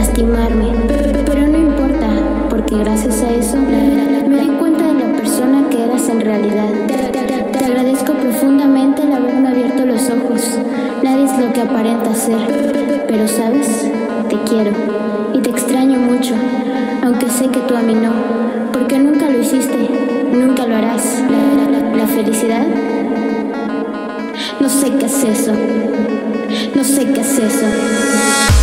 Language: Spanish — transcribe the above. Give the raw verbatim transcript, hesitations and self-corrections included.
lastimarme, pero no importa, porque gracias a eso me di cuenta de la persona que eras en realidad. Te agradezco profundamente el haberme abierto los ojos. Nadie es lo que aparenta ser, pero sabes, te quiero y te extraño mucho, aunque sé que tú a mí no, porque nunca lo hiciste, nunca lo harás. La, la, la felicidad, no sé qué es eso, no sé qué es eso.